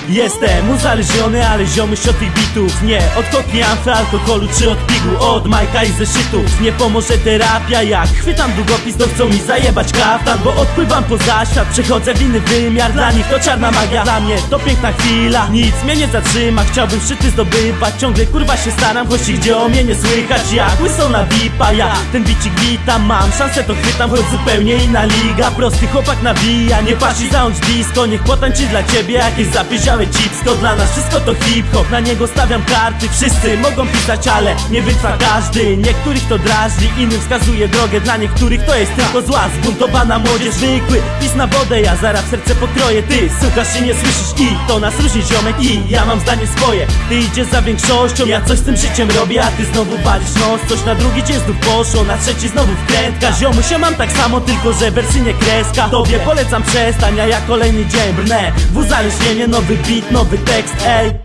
Jestem uzależniony, ale ziomuś od tych bitów. Nie od koki, amfy, alkoholu czy od pigu, od Majka i zeszytów. Nie pomoże terapia, jak chwytam długopis, to chcą mi zajebać kaftan. Bo odpływam poza świat, przechodzę w inny wymiar. Dla nich to czarna magia, dla mnie to piękna chwila. Nic mnie nie zatrzyma, chciałbym szczyty zdobywać. Ciągle kurwa się staram, choć gdzie o mnie nie słychać. Jak łysą na VIPa, ja ten bicik witam. Mam szansę to chwytam, choć zupełnie inna liga. Prosty chłopak nawija, nie patrz i załącz disco. Niech potańczy dla ciebie jakieś zapieziałe cipsko. Dla nas wszystko to hip-hop, na niego stawiam karty. Wszyscy mogą pisać, ale nie wytrwa każdy. Niektórych to drażni, innym wskazuje drogę. Dla niektórych to jest tylko zła, zbuntowana młodzież. Zwykły pis na wodę, ja zaraz serce pokroję. Ty słuchasz się, nie słyszysz i to nas różni, ziomek. I ja mam zdanie swoje, ty idziesz za większością. Ja coś z tym życiem robię, a ty znowu walisz nos. Coś na drugi dzień znów poszło, na trzeci znowu wkrętka. Ziomusia mam tak samo, tylko że wersy nie kreska. Tobie polecam przestań, a ja kolejny dzień brnę w uzależnienie, nowy beat, nowy tekst, ej.